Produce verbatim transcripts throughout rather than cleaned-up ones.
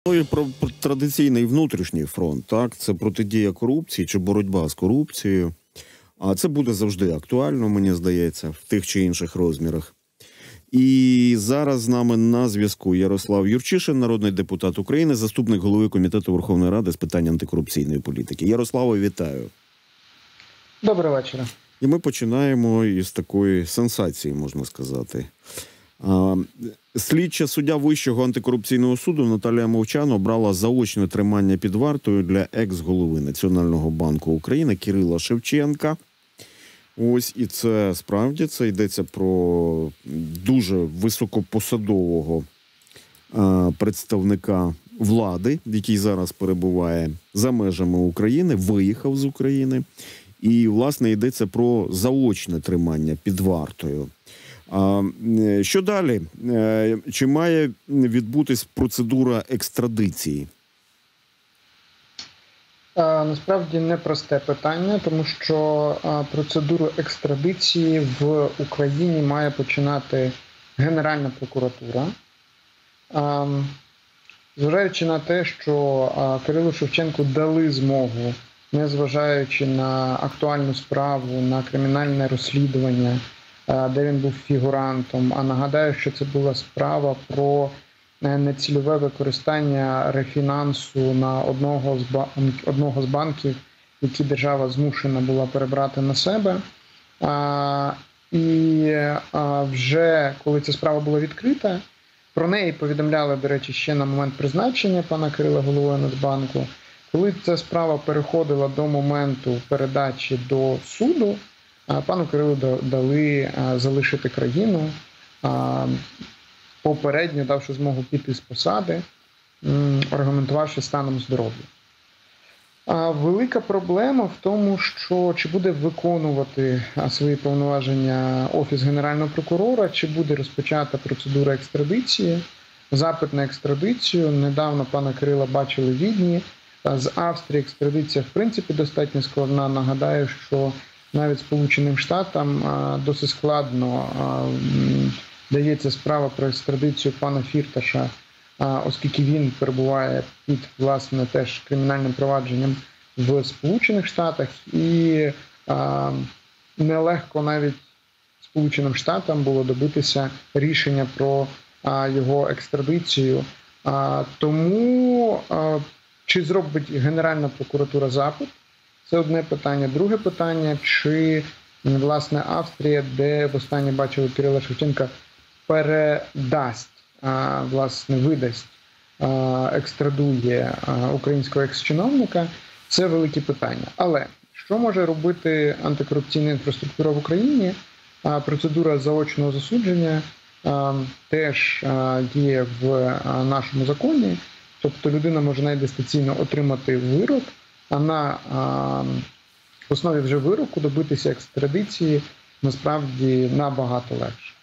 Ну і про, про традиційний внутрішній фронт, так, це протидія корупції чи боротьба з корупцією. А це буде завжди актуально, мені здається, в тих чи інших розмірах. І зараз з нами на зв'язку Ярослав Юрчишин, народний депутат України, заступник голови Комітету Верховної Ради з питань антикорупційної політики. Ярославе, вітаю. Доброго вечора. І ми починаємо із такої сенсації, можна сказати. Слідча суддя Вищого антикорупційного суду Наталія Мовчан обрала заочне тримання під вартою для екс-голови Національного банку України Кирила Шевченка. Ось, і це справді, це йдеться про дуже високопосадового а, представника влади, який зараз перебуває за межами України, виїхав з України. І, власне, йдеться про заочне тримання під вартою. А, що далі? Чи має відбутись процедура екстрадиції? А, насправді непросте питання, тому що а, процедуру екстрадиції в Україні має починати Генеральна прокуратура. А, зважаючи на те, що а, Кирилу Шевченку дали змогу, незважаючи на актуальну справу, на кримінальне розслідування, де він був фігурантом. А нагадаю, що це була справа про нецільове використання рефінансу на одного з, ба... одного з банків, які держава змушена була перебрати на себе. А, і а, вже коли ця справа була відкрита, про неї повідомляли, до речі, ще на момент призначення пана Кирила головою Нацбанку. Коли ця справа переходила до моменту передачі до суду, пану Кирилу дали залишити країну, попередньо давши змогу піти з посади, аргументувавши станом здоров'я. Велика проблема в тому, що чи буде виконувати свої повноваження Офіс Генерального прокурора, чи буде розпочата процедура екстрадиції, запит на екстрадицію. Недавно пана Кирила бачили в Відні. З Австрії екстрадиція, в принципі, достатньо складна. Нагадаю, що навіть Сполученим Штатам досить складно дається справа про екстрадицію пана Фірташа, оскільки він перебуває під, власне, теж кримінальним провадженням в Сполучених Штатах. І нелегко навіть Сполученим Штатам було добитися рішення про його екстрадицію. Тому чи зробить Генеральна прокуратура запит? Це одне питання. Друге питання, чи, власне, Австрія, де востаннє бачили Кирила Шевченка, передасть, власне, видасть, екстрадує українського екс-чиновника, це велике питання. Але що може робити антикорупційна інфраструктура в Україні? Процедура заочного засудження теж є в нашому законі. Тобто людина може навіть дистанційно отримати вирок, а на а, основі вже вироку добитися екстрадиції насправді набагато легше.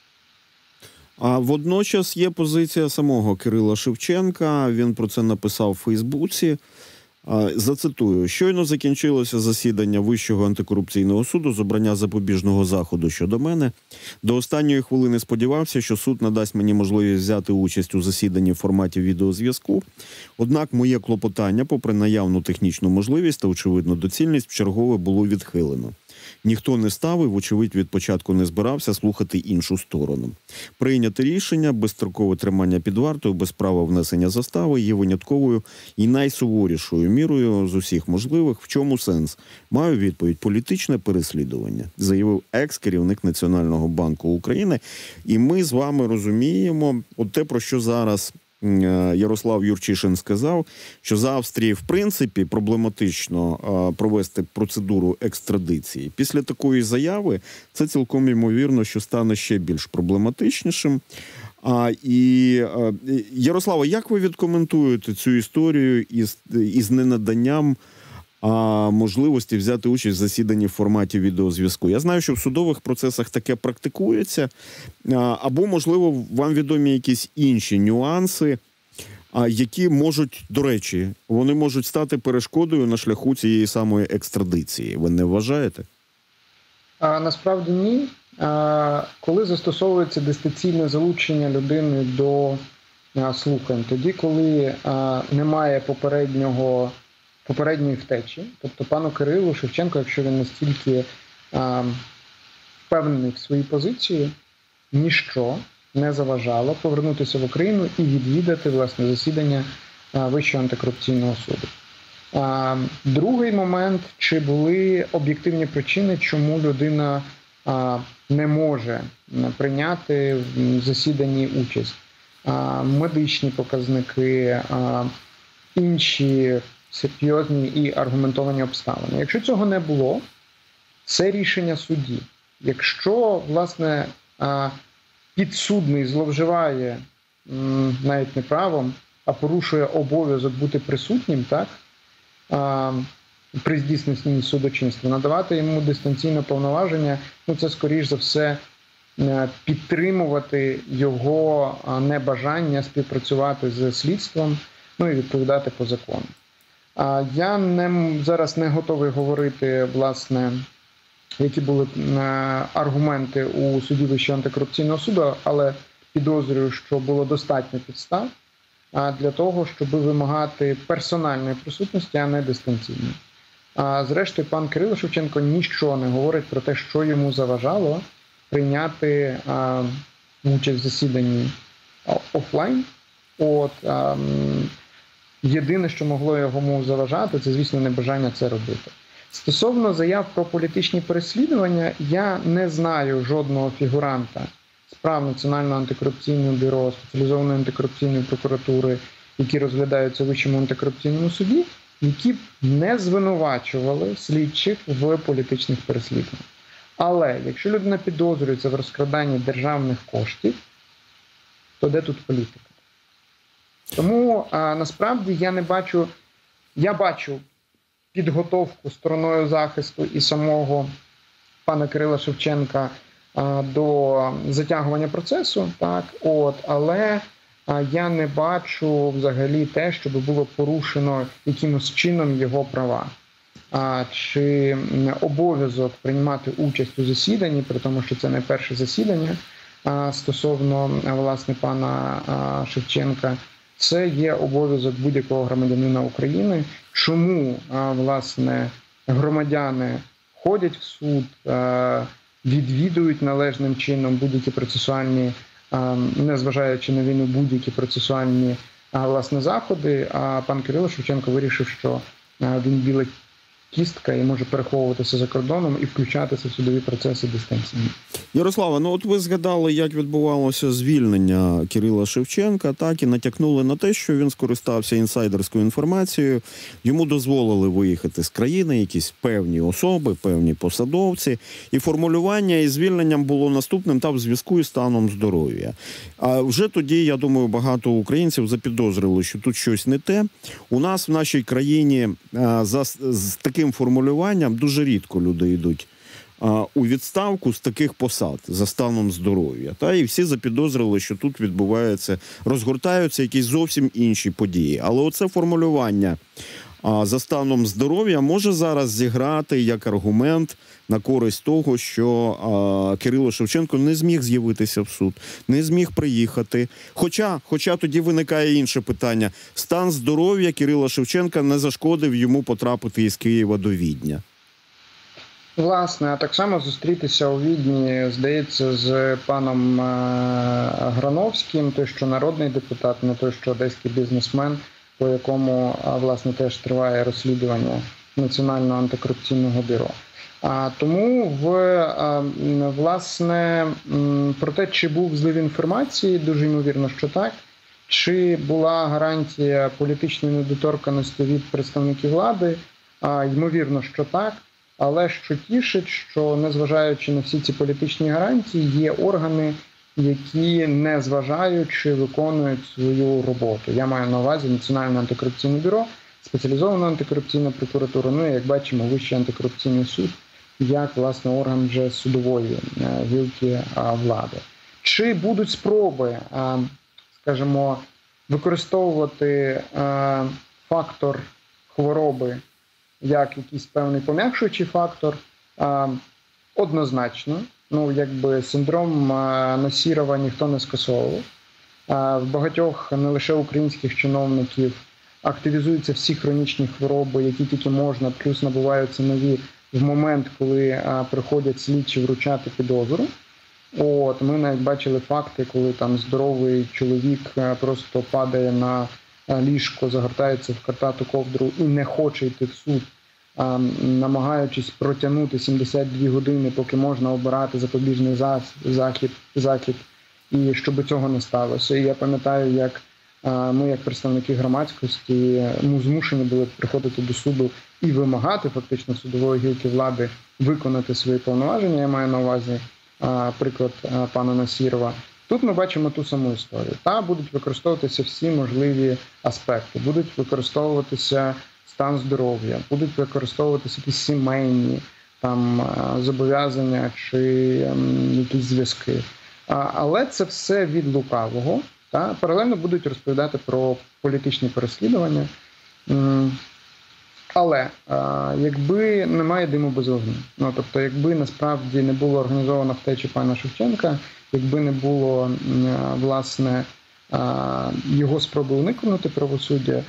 А водночас є позиція самого Кирила Шевченка, він про це написав у Фейсбуці. Зацитую: «Щойно закінчилося засідання Вищого антикорупційного суду з обрання запобіжного заходу щодо мене. До останньої хвилини сподівався, що суд надасть мені можливість взяти участь у засіданні в форматі відеозв'язку. Однак моє клопотання, попри наявну технічну можливість та, очевидно, доцільність, вчергове було відхилено. Ніхто не ставив, вочевидь, від початку не збирався слухати іншу сторону. Прийняте рішення, безстрокове тримання під вартою, без права внесення застави є винятковою і найсуворішою мірою з усіх можливих. В чому сенс? Маю відповідь: політичне переслідування», заявив екс-керівник Національного банку України. І ми з вами розуміємо от те, про що зараз Ярослав Юрчишин сказав, що за Австрії, в принципі, проблематично а, провести процедуру екстрадиції. Після такої заяви це цілком ймовірно, що стане ще більш проблематичнішим. А, і, а, Ярослава, як ви відкоментуєте цю історію із, із ненаданням а можливості взяти участь в засіданні в форматі відеозв'язку? Я знаю, що в судових процесах таке практикується, або, можливо, вам відомі якісь інші нюанси, які можуть, до речі, вони можуть стати перешкодою на шляху цієї самої екстрадиції. Ви не вважаєте? А, насправді ні. А, коли застосовується дистанційне залучення людини до слухань, тоді, коли немає попереднього, попередньої втечі. Тобто пану Кирилу Шевченку, якщо він настільки впевнений в своїй позиції, ніщо не заважало повернутися в Україну і відвідати, власне, засідання Вищого антикорупційного суду. Другий момент, чи були об'єктивні причини, чому людина не може прийняти в засіданні участь. Медичні показники, інші серйозні і аргументовані обставини. Якщо цього не було, це рішення судді. Якщо, власне, підсудний зловживає навіть не правом, а порушує обов'язок бути присутнім, так, при здійсненні судочинства, надавати йому дистанційне повноваження, ну це, скоріш за все, підтримувати його небажання співпрацювати з слідством, ну і відповідати по закону. Я не, зараз не готовий говорити, власне, які були аргументи у суді Вищого антикорупційного суду, але підозрюю, що було достатньо підстав для того, щоб вимагати персональної присутності, а не дистанційної. Зрештою, пан Кирило Шевченко нічого не говорить про те, що йому заважало прийняти а, участь в засіданні офлайн. От, а, єдине, що могло йому заважати, це, звісно, небажання це робити. Стосовно заяв про політичні переслідування, я не знаю жодного фігуранта справ Національного антикорупційного бюро, спеціалізованої антикорупційної прокуратури, які розглядаються в Вищому антикорупційному суді, які б не звинувачували слідчих в політичних переслідуваннях. Але якщо людина підозрюється в розкраданні державних коштів, то де тут політика? Тому а, насправді я не бачу, я бачу підготовку стороною захисту і самого пана Кирила Шевченка а, до затягування процесу, так, от, але а, я не бачу взагалі те, щоб було порушено якимось чином його права. А, чи обов'язок приймати участь у засіданні, при тому, що це не перше засідання а, стосовно, власне, пана а, Шевченка, це є обов'язок будь-якого громадянина України. Чому, а, власне, громадяни ходять в суд, а, відвідують належним чином будь-які процесуальні, а, незважаючи на війну, будь-які процесуальні, а, власне, заходи, а пан Кирило Шевченко вирішив, що а, він біла кістка і може переховуватися за кордоном і включатися в судові процеси дистанційно. Ярослава, ну от ви згадали, як відбувалося звільнення Кирила Шевченка, так, і натякнули на те, що він скористався інсайдерською інформацією. Йому дозволили виїхати з країни якісь певні особи, певні посадовці. І формулювання із звільненням було наступним та в зв'язку із станом здоров'я. А вже тоді, я думаю, багато українців запідозрили, що тут щось не те. У нас в нашій країні а, за, з таким формулюванням дуже рідко люди йдуть у відставку з таких посад за станом здоров'я. Та і всі запідозрили, що тут відбувається, розгортаються якісь зовсім інші події. Але оце формулювання а, за станом здоров'я може зараз зіграти як аргумент на користь того, що а, Кирило Шевченко не зміг з'явитися в суд, не зміг приїхати. Хоча, хоча тоді виникає інше питання. Стан здоров'я Кирила Шевченка не зашкодив йому потрапити із Києва до Відня. Власне, а так само зустрітися у Відні, здається, з паном Грановським, той, що народний депутат, не той, що одеський бізнесмен, по якому, власне, теж триває розслідування Національного антикорупційного бюро. А тому, в, власне, про те, чи був злив інформації, дуже ймовірно, що так, чи була гарантія політичної недоторканності від представників влади, ймовірно, що так. Але що тішить, що незважаючи на всі ці політичні гарантії, є органи, які не зважаючи виконують свою роботу. Я маю на увазі Національне антикорупційне бюро, спеціалізована антикорупційна прокуратура, ну і, як бачимо, Вищий антикорупційний суд, як, власне, орган вже судової гілки влади. Чи будуть спроби, скажімо, використовувати фактор хвороби як якийсь певний пом'якшуючий фактор? Однозначно. Ну, якби синдром Насірова ніхто не скасовував. В багатьох не лише українських чиновників активізуються всі хронічні хвороби, які тільки можна, плюс набуваються нові в момент, коли приходять слідчі вручати підозру. От, ми навіть бачили факти, коли там здоровий чоловік просто падає на ліжко, загортається в картату ковдру і не хоче йти в суд, намагаючись протягнути сімдесят дві години, поки можна обирати запобіжний захід, захід, і щоб цього не сталося. І я пам'ятаю, як ми, як представники громадськості, ми змушені були приходити до суду і вимагати фактично судової гілки влади виконати свої повноваження. Я маю на увазі приклад пана Насірова. Тут ми бачимо ту саму історію. Та будуть використовуватися всі можливі аспекти, будуть використовуватися стан здоров'я, будуть використовуватися якісь сімейні там зобов'язання чи якісь зв'язки. Але це все від лукавого. Та паралельно будуть розповідати про політичні переслідування. Але якби немає диму без вогню, ну тобто, якби насправді не було організовано втечі пана Шевченка, якби не було власне його спроби уникнути правосуддя,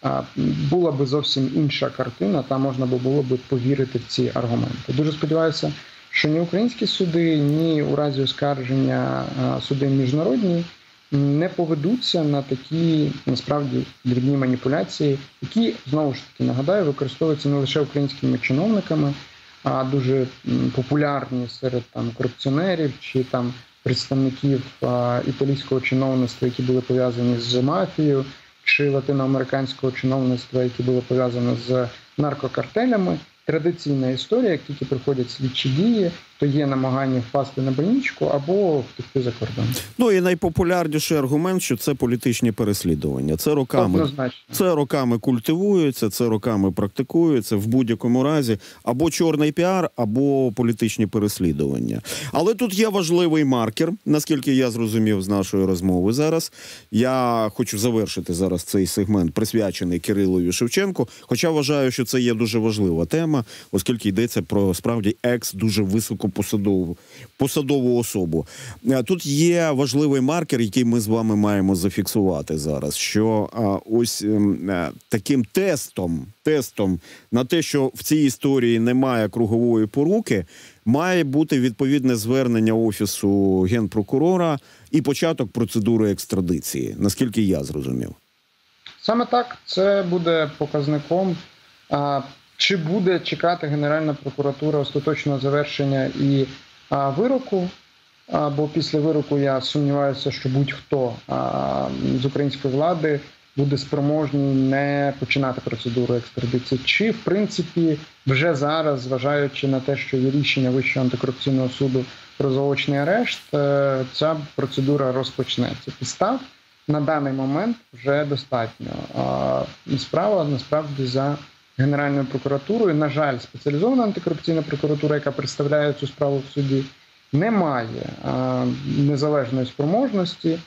була би зовсім інша картина, та можна було б повірити в ці аргументи. Дуже сподіваюся, що ні українські суди, ні у разі оскарження суди міжнародні не поведуться на такі, насправді, дрібні маніпуляції, які, знову ж таки, нагадаю, використовуються не лише українськими чиновниками, а дуже популярні серед там корупціонерів чи там представників а, італійського чиновництва, які були пов'язані з мафією, чи латиноамериканського чиновництва, які були пов'язані з наркокартелями. Традиційна історія, як тільки приходять слідчі дії, то є намагання впасти на больничку або втекти за кордон. Ну і найпопулярніший аргумент, що це політичні переслідування. Це роками, це роками культивується, це роками практикується, в будь-якому разі або чорний піар, або політичні переслідування. Але тут є важливий маркер, наскільки я зрозумів з нашої розмови зараз. Я хочу завершити зараз цей сегмент, присвячений Кирилові Шевченку, хоча вважаю, що це є дуже важлива тема, оскільки йдеться про, справді, екс дуже високопосадову посадову особу. Тут є важливий маркер, який ми з вами маємо зафіксувати зараз, що а, ось а, таким тестом, тестом на те, що в цій історії немає кругової поруки, має бути відповідне звернення Офісу Генпрокурора і початок процедури екстрадиції, наскільки я зрозумів. Саме так, це буде показником. А... Чи буде чекати Генеральна прокуратура остаточного завершення і а, вироку, а, бо після вироку я сумніваюся, що будь-хто а, з української влади буде спроможний не починати процедуру екстрадиції. Чи, в принципі, вже зараз, зважаючи на те, що є рішення Вищого антикорупційного суду про заочний арешт, ця процедура розпочнеться. Підстав на даний момент вже достатньо. А, справа, насправді, за Генеральною прокуратурою, на жаль, спеціалізована антикорупційна прокуратура, яка представляє цю справу в суді, не має а, незалежної спроможності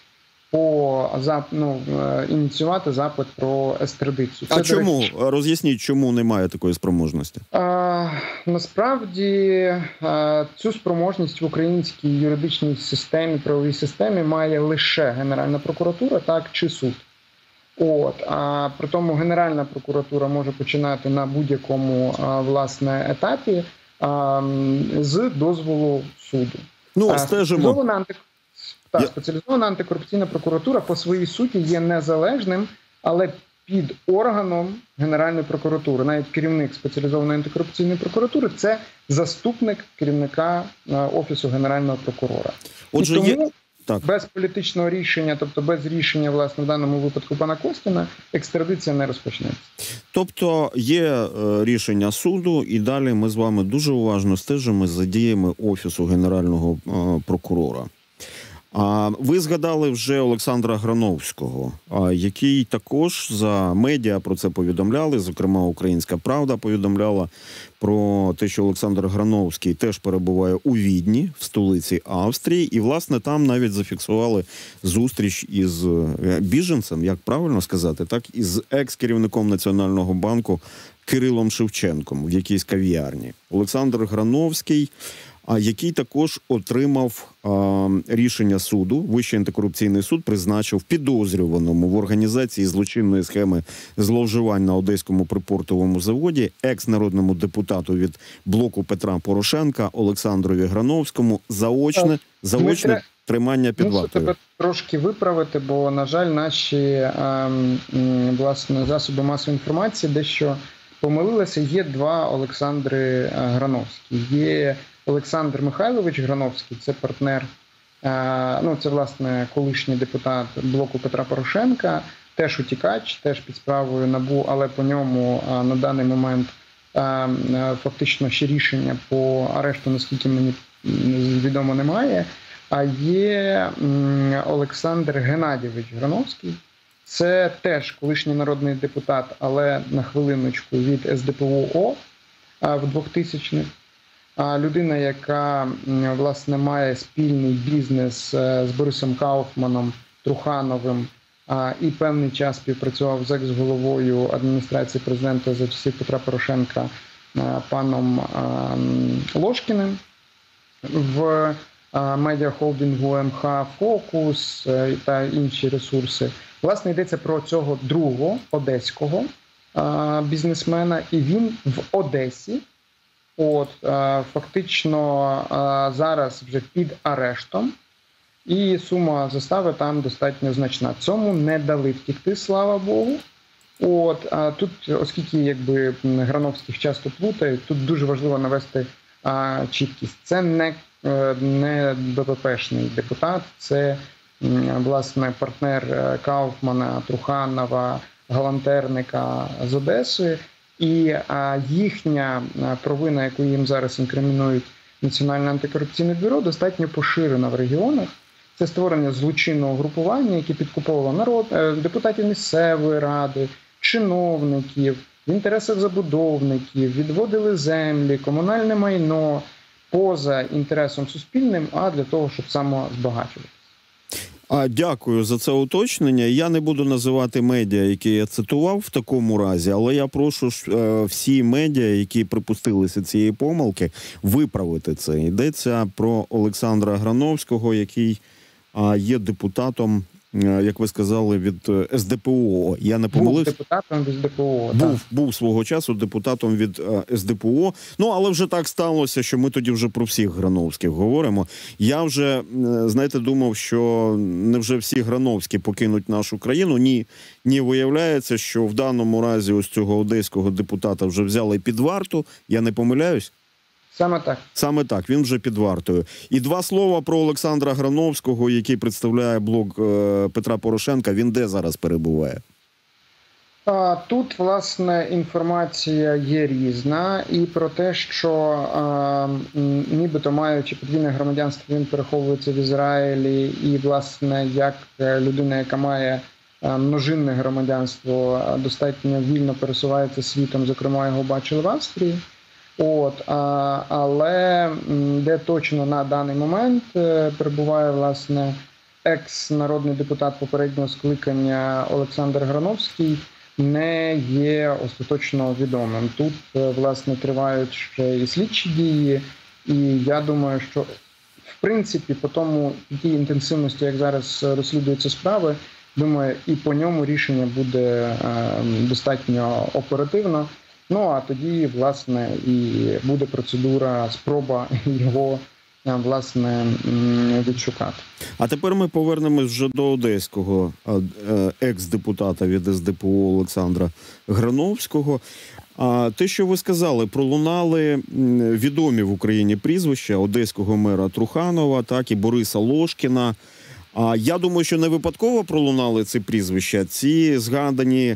по зап, ну, ініціювати запит про екстрадицію. А чому? Речі, роз'ясніть, чому немає такої спроможності? А, насправді а, цю спроможність в українській юридичній системі, правовій системі має лише Генеральна прокуратура, так, чи суд. От, а при тому Генеральна прокуратура може починати на будь-якому а, власне етапі а, з дозволу суду. Ну, стежимо. Спеціалізована, анти... Так, спеціалізована антикорупційна прокуратура по своїй суті є незалежним, але під органом Генеральної прокуратури. Навіть керівник спеціалізованої антикорупційної прокуратури – це заступник керівника Офісу Генерального прокурора. Отже, І тому... є... Так. Без політичного рішення, тобто без рішення, власне, в даному випадку пана Костіна, екстрадиція не розпочнеться. Тобто є е, рішення суду, і далі ми з вами дуже уважно стежимо за діями Офісу Генерального е, прокурора. А ви згадали вже Олександра Грановського, який також за медіа про це повідомляли, зокрема «Українська правда» повідомляла про те, що Олександр Грановський теж перебуває у Відні, в столиці Австрії, і, власне, там навіть зафіксували зустріч із біженцем, як правильно сказати, так, із екс-керівником Національного банку Кирилом Шевченком в якійсь кав'ярні. Олександр Грановський який також отримав а, рішення суду. Вищий антикорупційний суд призначив підозрюваному в організації злочинної схеми зловживань на Одеському припортовому заводі екс-народному депутату від блоку Петра Порошенка Олександрові Грановському заочне, заочне Дмитре, тримання під мушу вартою. тебе трошки виправити, бо, на жаль, наші а, власне, засоби масової інформації дещо помилилися. Є два Олександри Грановські. Є Олександр Михайлович Грановський, це партнер, ну це, власне, колишній депутат блоку Петра Порошенка, теж утікач, теж під справою НАБУ, але по ньому на даний момент фактично ще рішення по арешту, наскільки мені відомо, немає. А є Олександр Геннадійович Грановський, це теж колишній народний депутат, але на хвилиночку від ес де пе о в двохтисячних. Людина, яка, власне, має спільний бізнес з Борисом Кауфманом, Трухановим, і певний час співпрацював з екс-головою адміністрації президента за часів Петра Порошенка паном Ложкіним в медіахолдингу ем ха «Фокус» та інші ресурси. Власне, йдеться про цього другого одеського бізнесмена, і він в Одесі. От, фактично зараз вже під арештом, і сума застави там достатньо значна. Цьому не дали втікти, слава Богу. От, тут, оскільки якби Грановських часто плутають, тут дуже важливо навести а, чіткість. Це не, не бе пе пешний депутат, це, власне, партнер Кауфмана, Труханова, Галантерника з Одеси. І а, їхня провина, яку їм зараз інкримінують Національне антикорупційне бюро, достатньо поширена в регіонах. Це створення злочинного групування, яке підкуповувало народ, депутатів місцевої ради, чиновників, в інтересах забудовників, відводили землі, комунальне майно поза інтересом суспільним, а для того, щоб самозбагачувати. А, дякую за це уточнення. Я не буду називати медіа, які я цитував в такому разі, але я прошу е, всі медіа, які припустилися цієї помилки, виправити це. Йдеться про Олександра Грановського, який е, є депутатом, е, як ви сказали, від ес де пе о. Я не помилився? Був депутатом від ес де пе о. Був, був свого часу депутатом від е, ес де пе о. Ну, але вже так сталося, що ми тоді вже про всіх Грановських говоримо. Я вже, знаєте, думав, що невже всі Грановські покинуть нашу країну? Ні. Ні, виявляється, що в даному разі ось цього одеського депутата вже взяли під варту. Я не помиляюсь? Саме так. Саме так, він вже під вартою. І два слова про Олександра Грановського, який представляє блок е, Петра Порошенка. Він де зараз перебуває? Тут, власне, інформація є різна, і про те, що е, нібито маючи подвійне громадянство, він переховується в Ізраїлі, і, власне, як людина, яка має множинне громадянство, достатньо вільно пересувається світом, зокрема, його бачили в Австрії. От, а, але де точно на даний момент перебуває, власне, екс-народний депутат попереднього скликання Олександр Грановський, не є остаточно відомим. Тут, власне, тривають ще і слідчі дії, і я думаю, що, в принципі, по тому, якій інтенсивності, як зараз розслідуються справи, думаю, і по ньому рішення буде е, достатньо оперативно. Ну, а тоді, власне, і буде процедура, спроба його, власне, відшукати. А тепер ми повернемось вже до одеського екс-депутата від ес де пе о Олександра Грановського. А те, що ви сказали, пролунали відомі в Україні прізвища одеського мера Труханова, так і Бориса Ложкіна. А я думаю, що не випадково пролунали ці прізвища. Ці згадані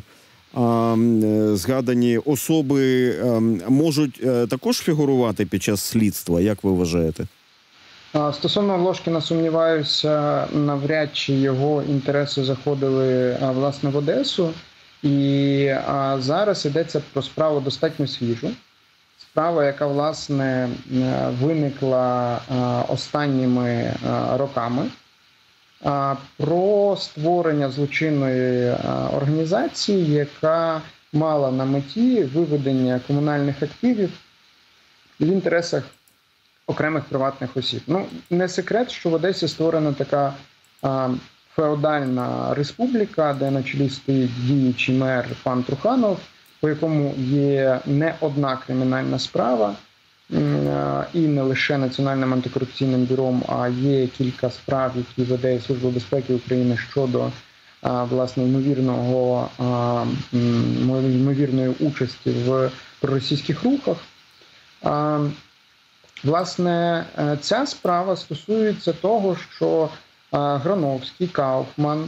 згадані особи можуть також фігурувати під час слідства, як ви вважаєте? Стосовно Ложкіна, сумніваюся, навряд чи його інтереси заходили, власне, в Одесу. І зараз йдеться про справу достатньо свіжу. Справа, яка, власне, виникла останніми роками. Про створення злочинної організації, яка мала на меті виведення комунальних активів в інтересах окремих приватних осіб. Ну, не секрет, що в Одесі створена така а, феодальна республіка, де на чолі стоїть діючий мер пан Труханов, по якому є не одна кримінальна справа, і не лише Національним антикорупційним бюром, а є кілька справ, які веде Служба безпеки України щодо власне ймовірного ймовірної участі в проросійських рухах. Власне, ця справа стосується того, що Грановський, Кауфман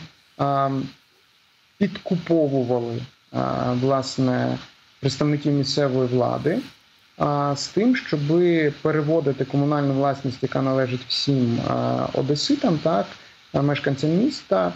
підкуповували власне представників місцевої влади з тим, щоб переводити комунальну власність, яка належить всім одеситам, так, мешканцям міста,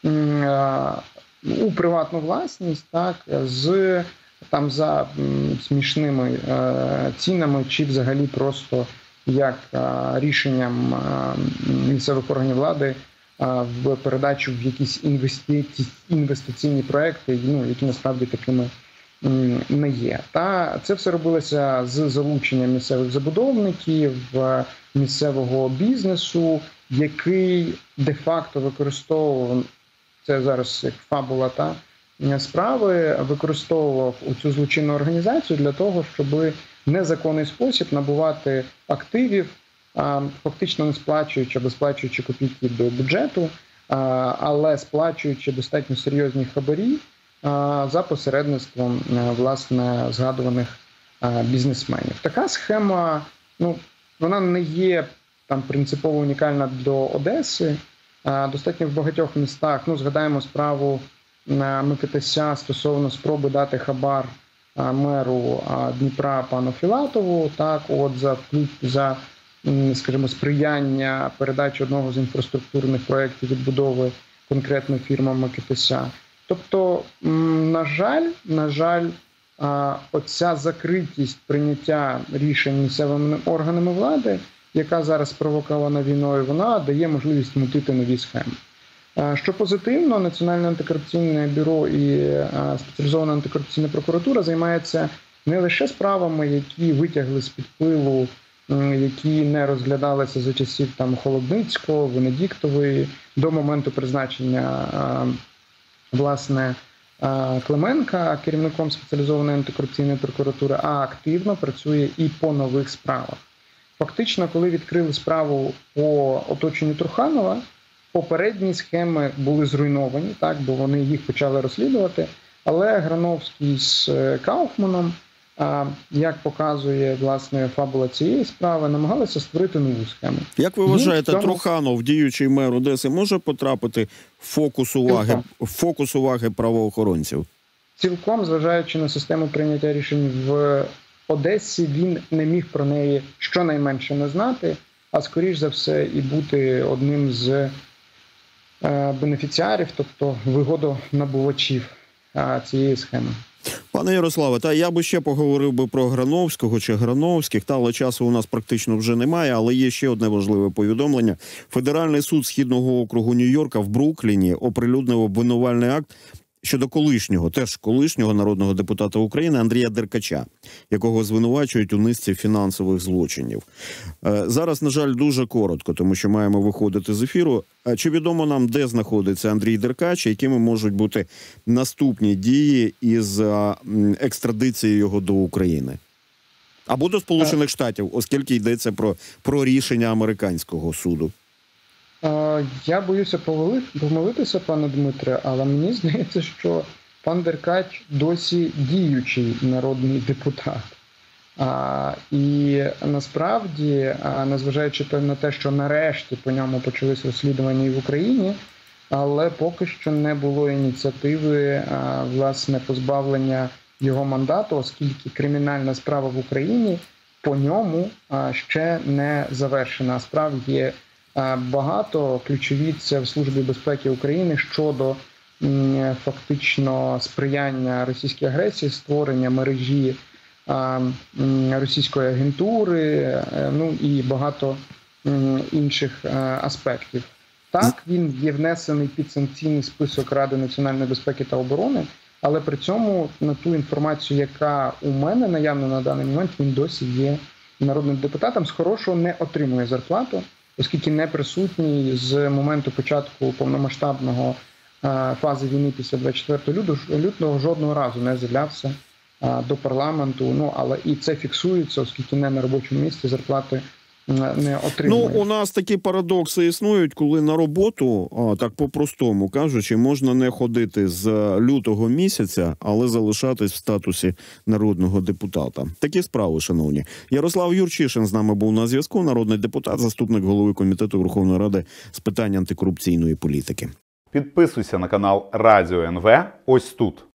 у приватну власність, так, з там за смішними цінами, чи взагалі просто як рішенням місцевих органів влади в передачу в якісь інвестиційні проекти, ну, які насправді такими не є. Та це все робилося з залученням місцевих забудовників, місцевого бізнесу, який де-факто використовував, це зараз як фабула та справи, використовував цю злочинну організацію для того, щоб в незаконний спосіб набувати активів, фактично не сплачуючи або сплачуючи копійки до бюджету, але сплачуючи достатньо серйозні хабарі за посередництвом, власне, згадуваних бізнесменів. Така схема, ну, вона не є там принципово унікальна до Одеси. Достатньо в багатьох містах, ну, згадаємо справу Микитася стосовно спроби дати хабар меру Дніпра пану Філатову, так, от за, за, скажімо, сприяння передачі одного з інфраструктурних проєктів відбудови конкретно фірмам Микитася. Тобто, на жаль, на жаль, оця закритість прийняття рішень місцевими органами влади, яка зараз спровокована війною, вона дає можливість мутити нові схеми. Що позитивно, Національне антикорупційне бюро і спеціалізована антикорупційна прокуратура займається не лише справами, які витягли з-під пилу, які не розглядалися за часів там Холодницького, Венедіктової, до моменту призначення власне Клименка керівником спеціалізованої антикорупційної прокуратури, а активно працює і по нових справах. Фактично, коли відкрили справу по оточенню Труханова, попередні схеми були зруйновані, так, бо вони їх почали розслідувати, але Грановський з Кауфманом, як показує, власне, фабула цієї справи, намагалися створити нову схему. Як ви вважаєте, цьому... Труханов, діючий мер Одеси, може потрапити в фокус уваги, в фокус уваги правоохоронців? Цілком, зважаючи на систему прийняття рішень в Одесі, він не міг про неї щонайменше не знати, а скоріш за все і бути одним з бенефіціарів, тобто вигодонабувачів цієї схеми. Пане Ярославе, та я би ще поговорив би про Грановського чи Грановських, та, але часу у нас практично вже немає, але є ще одне важливе повідомлення. Федеральний суд Східного округу Нью-Йорка в Брукліні оприлюднив обвинувальний акт щодо колишнього, теж колишнього народного депутата України Андрія Деркача, якого звинувачують у низці фінансових злочинів. Зараз, на жаль, дуже коротко, тому що маємо виходити з ефіру. Чи відомо нам, де знаходиться Андрій Деркач, якими можуть бути наступні дії із екстрадицією його до України? Або до Сполучених Штатів, оскільки йдеться про, про рішення американського суду. Я боюся помилитися, пане Дмитре, але мені здається, що пан Деркач досі діючий народний депутат. А, і насправді, незважаючи на те, що нарешті по ньому почались розслідування і в Україні, але поки що не було ініціативи, а, власне, позбавлення його мандату, оскільки кримінальна справа в Україні по ньому а, ще не завершена. Справ є багато, ключові це в Службі безпеки України щодо м, фактично сприяння російській агресії, створення мережі а, м, російської агентури, ну і багато м, інших а, аспектів. Так, він є внесений під санкційний список Ради національної безпеки та оборони, але при цьому на ту інформацію, яка у мене наявна на даний момент, він досі є народним депутатам, з хорошого не отримує зарплату, оскільки не присутній з моменту початку повномасштабного фази війни після двадцять четвертого лютого жодного разу не з'являвся до парламенту. Ну, але і це фіксується, оскільки не на робочому місці зарплати не отримує. Ну, у нас такі парадокси існують, коли на роботу, а, так по-простому кажучи, можна не ходити з лютого місяця, але залишатись в статусі народного депутата. Такі справи, шановні. Ярослав Юрчишин з нами був на зв'язку, народний депутат, заступник голови Комітету Верховної Ради з питань антикорупційної політики. Підписуйся на канал Радіо ен ве ось тут.